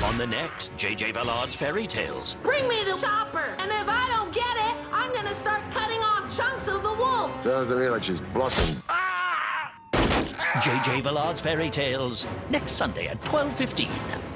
on the next J.J. Villard's Fairy Tales. Bring me the chopper, and if I don't get it, I'm gonna start cutting off chunks of the wolf. Sounds to me like she's bluffing. J.J. Villard's Fairy Tales, next Sunday at 12:15.